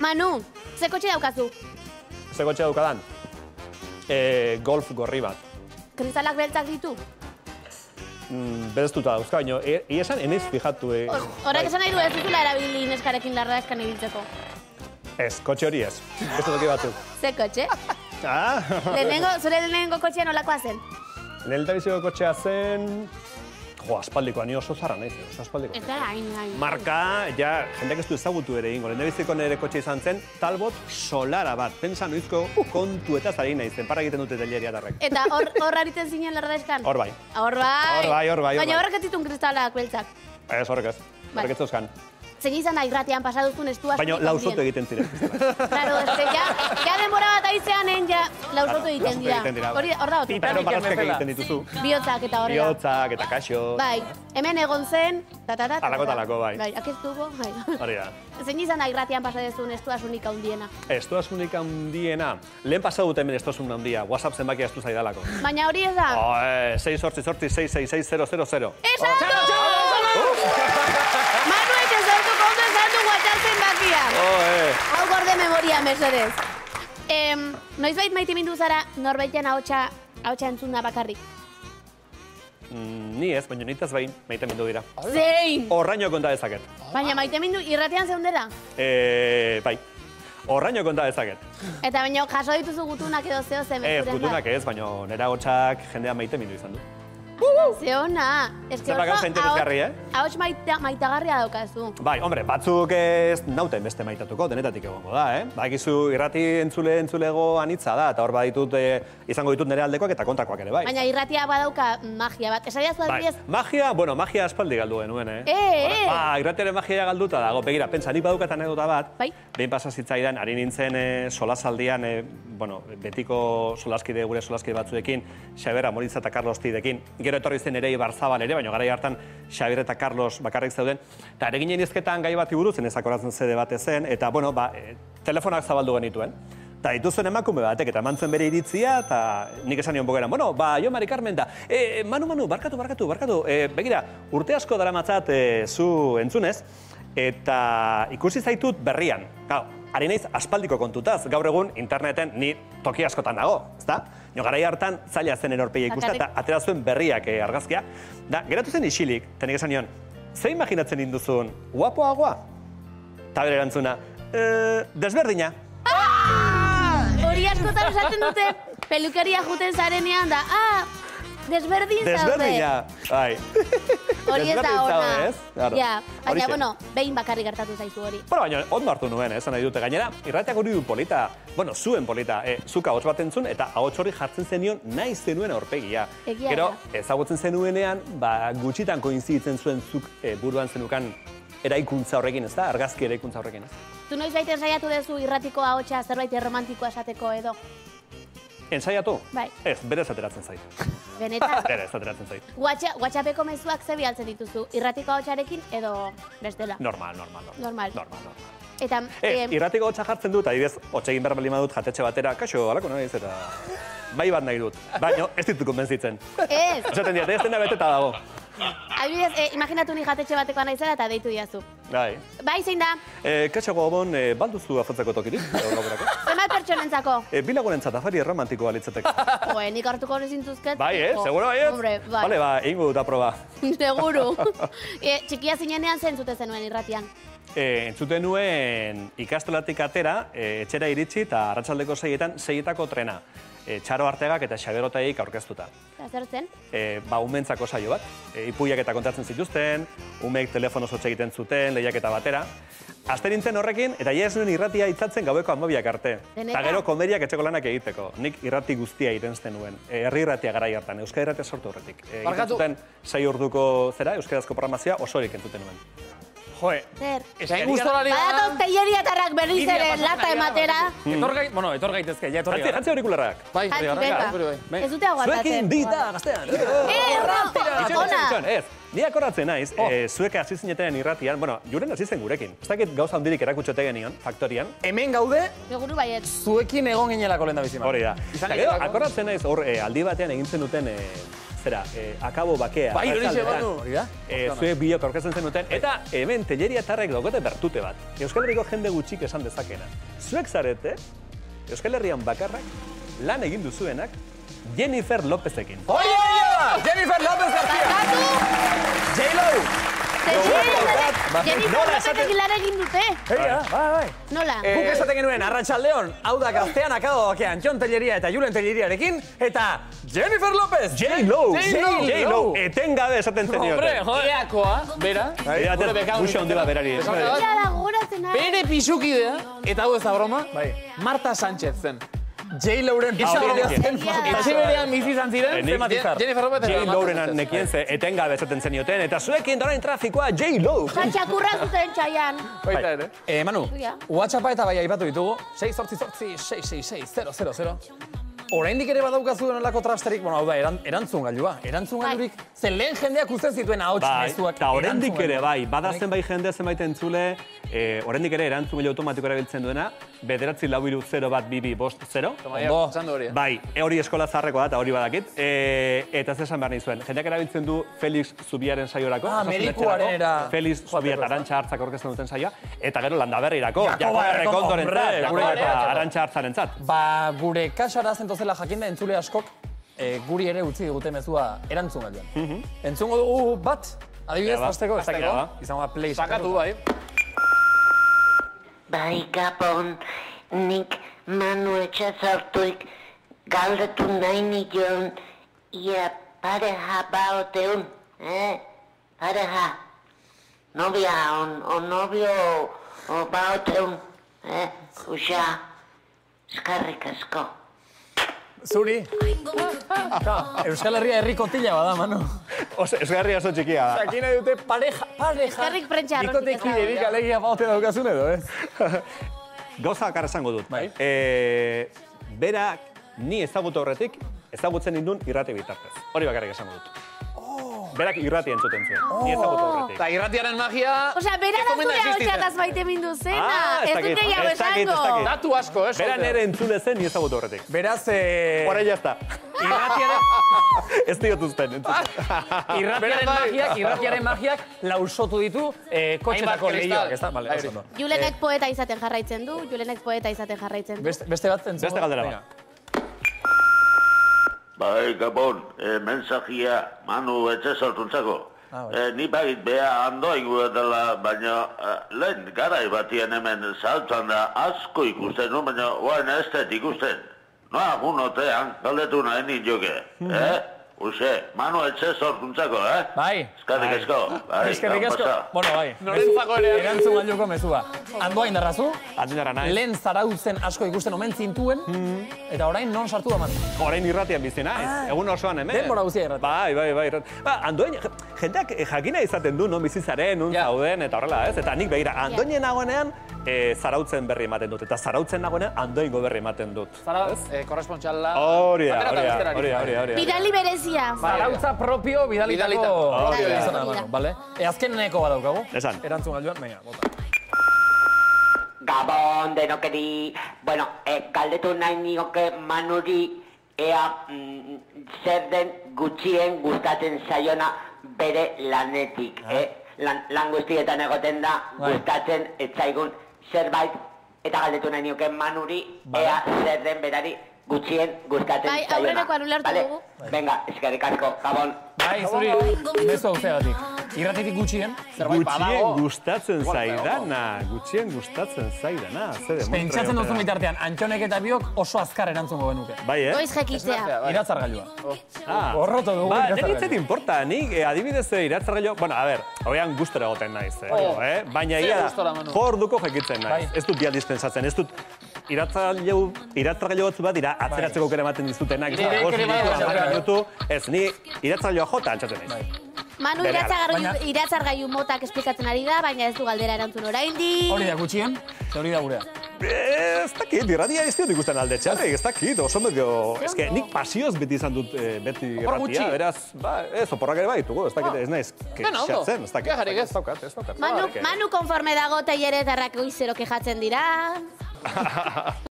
Manu, ze kotxe daukazu? Ze kotxe daukadan? Golf gorri bat. Kristalak beltzak ditu? Bereztuta dauzka, baina esan enez fijatu. Horrek esan nahi du ez duzula erabili neskarekin larraeskan ibiltzeko. Ez, kotxe hori ez. Beste toki batzuk. Ze kotxe? Zure lehenengo kotxea nolakoa zen? Lehenengo kotxea zen... Jo, aspaldikoa, ni oso zarra naiz, oso aspaldikoa. Ez da, hain. Marka, ja, jendeak ez du ezagutu ere ingo. Lehendabiziko nire kotxe izan zen, Talbot Solara bat. Pentsa noizko kontu eta zari naizen, para egiten dute telleria darrek. Eta hor hariten zinen larraeskan? Hor bai. Hor bai. Baina horrek ez ditun kristalak beltzak? Ez, horrek ez. Horrek ez zeuzkan. Zein izan da irratian pasaduzun estua baina lausotu egiten ziren. Claro, ja denbora bat aizeanen ja lausotu egiten dira. Hor da otu. Pitaro barazkak egiten dituzu. Bihotzak eta horrela. Bihotzak eta kaxo. Bai, hemen egon zen, Talako, bai. Bai, akeztuko, bai. Hori da. Zein izan da irratian pasaduzun estuasunik handiena? Estuasunik handiena. Lehen pasadut hemen estuasun handia. WhatsApp zenbaki astu zaidalako. Baina hori ez da? 688-666-000. Esatu! Manuek ez sortuko ondo esatu WhatsApp zenbakia. Hau gorde memoria, mesedez. Noizbait maite mindu zara norbaiten ahotsa entzuna bakarrik? Ni ez, baina nitaz behin maite mindu dira. Zein? Horraino konta dezaket. Baina maite mindu irratian zeundera? Bai. Horraino konta dezaket. Eta baina jaso dituzu gutunak edo zeo zemezuren bat? Gutunak ez, baina nera hotxak jendea maite mindu izan du. Zeona. Zer gauza interesgarri, Ahots maitagarria daukazu. Bai, hombre, batzuk ez nauten beste maitatuko, denetatik egongo da, Ba, egizu irrati entzulego anitza da, eta hor baditut izango ditut nire aldekoak eta kontakoak ere, bai. Baina irratia badauka magia bat. Esariazu adibidez? Magia aspaldi galdu genuen, Ba, irratiaren magia galduta dago, begira, pentsa, nik badaukat anekdota bat, behin pasazitzaidan, ari nintzen solasaldian, betiko solaskide, gure solaskide batzuekin, Xabier Amoritza eta Carlos Tidekin, gero etorri zen ere Ibarzabal ere, baina garai hartan Xabier eta Carlos bakarrik zeuden. Eta ere ginen izketan gai bati buruz, ezakoratzen zede bate zen, eta telefonak zabaldu genituen. Eta dituzuen emakume batek, eta eman zuen bere iritzia, eta nik esan nion bogeran, jo Mari Carmen da, Manu, barkatu, begira, urte asko daramatzat zu entzunez, eta ikusi zaitut berrian. Ari naiz aspaldiko kontutaz, gaur egun interneten ni toki askotan dago, ezta? Garai hartan zaila zen erorpeia ikusta eta atera zuen berriak argazkia. Geratu zen isilik, eta nik esan nion, ze imaginatzen induzun, guapoagoa? Eta bere erantzuna, desberdina. Hori askotan esaten dute, pelukeria juten zarenean da, desberdin zaude. Desberdina, bai. Hori ez da ona. Baina, behin bakarrik gertatu zaizu hori. Baina, ondo hartu nuen, esan nahi dute. Gainera, irratiak hori du polita, zuen polita, zuka ahots bat entzun, eta ahots hori jartzen zenion nahi zenuen aurpegia. Gero, ezagutzen zenuenean, gutxitan koinziditzen zuen zuk buruan zenukan eraikuntza horrekin, ez da? Argazki eraikuntza horrekin, ez? Tu noiz baita ensaiatu duzu irratiko ahotsa zerbait romantikoa esateko edo? Ensaiatu? Bai. Ez, berez ateratzen zait. Benetan? Berez ateratzen zait. WhatsAppeko mezuak ze bialtzen dituzu? Irratiko ahotsarekin edo bestela? Normal. Eta... Irratiko ahotsa jartzen dut, adibidez, hotsegin behar bali madut jatetxe batera, kaixo, alako naiz, eta... Bai bat nahi dut, baina ez ditu konbentzitzen. Ez! Esaten diat, ez dena beteta dago. Adibidez, imaginatu ni jatetxe batekoa naizela eta deitu diazu. Bai. Bai, zein da? Kaixo gobon, balduzu afatzeko tokirik? Zenbat pertsonentzako? Bilagunentzat afari romantikoa litzatek. Nik hartuko nezintuzket. Bai, seguro bai ez? Hombre, bai. Bale, egingo dut aproba. Seguro. Txikia zinenean zentzute zenuen irratian? Entzuten nuen ikastolatik atera, etxera iritsi eta arratsaldeko 6etako trena. Txaro Artegak eta Xabier Otaegik aurkeztuta. Eta zer zen? Umentzako saio bat. Ipuiak eta kontatzen zituzten, umeek telefonoz hotz egiten zuten, lehiaketa batera. Aste nintzen horrekin, eta ez nuen irratia itzatzen gaueko 12 arte. Eta gero komediak etxeko lanak egiteko. Nik irrati guztia irenzten nuen. Herri irratia garai hartan, Euskadi Irratia sortu horretik. Egiten zuten 6 orduko euskarazko programazioa osorik entzuten nuen. Joe, esain guztolari da... Badatok teieriatarrak berriz ere lata ematera. Etor gaitezke, ja etorri gara. Jantzi aurikularrak. Bai, ez dute aguantatzen. Zuekin dita, gaztean. Ona! Ez, ni akordatzen naiz, zuek hasi zineten irratian, juren hasi zen gurekin. Ez dakit gauza handirik erakutxote genion, faktorian. Hemen gaude, seguru baiet. Zuekin egon ginelako lehen da bizima. Hori da. Akordatzen naiz, hor, aldi batean egin zenuten akabo bakea. Bai, hori Manu. Zuek biok aurkezten zenuten, eta hemen teleriatarrek daukote bertute bat. Euskal Herriko jende gutxik esan dezakena. Zuek zarete, Euskal Herrian bakarrak, lan egin duzuenak, Jennifer Lopezekin. Jennifer López García! J-Lo! Jennifer Lopezekin lan egin dute. Bai. Nola? Guk esaten genuen, Arratsaldeon, hau da gaztean akabo bakean, Jon Telleria eta Julen Telleriarekin, eta Jennifer López! J-Lo! Etengabe esaten zenioten. Hombre, eakoa, bera. Buxo ondila berari. Bere pisukidea, eta hau ez da broma, Marta Sánchez zen. J-Loren pisukidea zen. Etxe berean bizi izan ziren, zematizar. Jennifer López J-Loren nekien ze etengabe esaten zenioten, eta zuekin dorain trafikoa J-Lo! Txakurra zuten txaian. Baita ere. Manu, WhatsAppa eta bai aipatu ditugu, 688-666-000. Oraindik ere badaukazu denelako trasterik, hau da, erantzun gailua. Erantzun gailurik, zen lehen jendeak usten zituen ahots mezuak. Eta oraindik ere bai, badazen bai jende zenbait entzule, oraindik ere erantzun gailu automatiko erabiltzen duena, 9402250. Bai, hori eskola zaharreko da, eta hori badakit. Eta zesan behar nizuen, jendeak erabiltzen du Felix Zubiaren saiorako. Merikuaren era... Felix Zubia eta Arantxa Hartzak orkesten duten saioa, eta gero Landaberrirako, Jakoba Errekondorentzat, Arantxa Hartzarentzat. Gure kasara zentozela jakinda entzule askok, guri ere utzi digute mezua erantzun gailuan. Entzungo dugu bat, adibidez, hasteko, izango da play. Sakatu, bai. Bai, Gabon, nik Manu Etxezartuik galdetu nahi nion, ia pareja baoteun, pareja, novia o novio baoteun, uxa, eskarrik asko. Zuri? Euskal Herria herri kotila bada, Manu. Euskal Herria oso txikia da. Zakina dute pareja. Eskerrik prentsa arrotik ez dago. Bikotekiderik alegia baute daukazun edo, ez? Gauza bakar esango dut. Berak ni ezagutu horretik, ezagutzen nindun irrati bitartez. Hori bakarrik esango dut. Berak irrati entzuten zuen, ni ezagutu horretik. Eta irratiaren magia... Osea, bera da zure hau maite mindu zena. Ez dut gehiago esango. Datu asko, ez? Bera nere entzule zen, ni ezagutu horretik. Beraz... Hora jazta. Irratiaren... Ez diotuzten, entzuten. Irratiaren magiak lausotu ditu kotxetako lehioak, ez da? Julenek poeta izaten jarraitzen du, Beste bat entzun? Beste galdera bat. Bai, Gabon, mensajia Manu Etxezartuntzako. Ni bagit beha andoingu dela, baina lehen garai batien hemen saltuan da asko ikusten, baina oain ez dut ikusten. Noa, gunotean, galdetu nahi ninjoke. Uxe, Manu Etxezartuntzako, Bai. Eskerrik asko. Eskerrik asko. Bueno, bai. Norentzako ere. Erantzun gailuko mezua. Andoain darrazu. Andoinarra nahi. Lehen zarautzen asko ikusten omen zintuen, eta orain non sartu da Manu? Orain irratian bizi naiz. Egun osoan hemen. Denbora guztia irratian. Bai. Andoain, jendeak jakina izaten du, non bizitzaren, non zauden, eta horrela, ez? Eta nik begira, Andoinen nagoenean, zarautzen berri ematen dut, eta zarautzen nagoenean, Andoingo berri ematen dut. Zarauz, korrespontxala... Hori. Bidali berezia. Zarautza propio, bidalitako... Bale? Azkeneneko badaukagu. Esan. Erantzun gailuan, venga, bota. Gabon, denokeri, bueno, galdetu nahi nioke Manuri ea zer den gutxien gustatzen zaiona bere lanetik. Lan guztietan egoten da, gustatzen etzaigun zerbait, eta galdetu nahi nioke Manuri ea zer den berari gutxien gustatzen zaiona. Bai, aurreneko anulartu dugu. Venga, eskerrik asko, Gabon. Bai, zuri, bezu hau zeagatik. Irratitik gutxien, zerbait badago. Gutxien gustatzen zaidana. Pentsatzen duzun bitartean, Antxonek eta biok oso azkar erantzungo genuke. Bai, Goiz jekitzea. Iratzargailua. Horroto dugu iratzargailua. Neritzet importa, nik adibidez iratzargailua... Bueno, a ver, hauean gustora egoten naiz. Baina ia da, orduko jekitzen naiz. Ez dut bialdiz pensatzen, ez dut... Iratzargailu batzu bat dira atzeratzeko kere ematen dizutenak. Ez, ni iratzargailua jota antzatzen naiz. Manu iratzargailu motak esplikatzen ari da, baina ez du galdera erantzun oraindik. Hori da gutxien, hori da gurea. Ez dakit, irratia ez diot ikusten alde txarrik, ez dakit, oso medio... Ez que nik pasioz beti izan dut beti irratia, beraz, ez, oporrak ere baitugu, ez dakit, ez naiz, kexatzen, ez dakit. Ez daukat. Manu konforme dago Telleretarrak goizero kexatzen dira.